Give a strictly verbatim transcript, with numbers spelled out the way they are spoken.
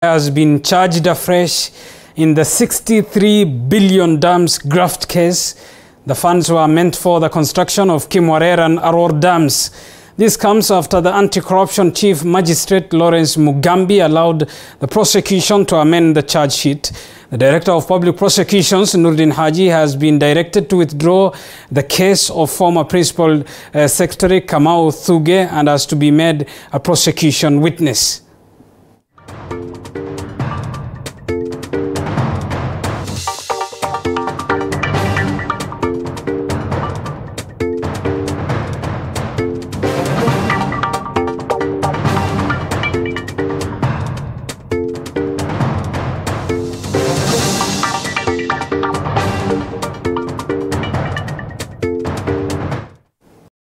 has been charged afresh in the sixty-three billion dams graft case. The funds were meant for the construction of Kimwarer and Arror dams. This comes after the anti-corruption chief magistrate Lawrence Mugambi allowed the prosecution to amend the charge sheet. The Director of Public Prosecutions, Nuruddin Haji, has been directed to withdraw the case of former Principal uh, Secretary Kamau Thuge and has to be made a prosecution witness.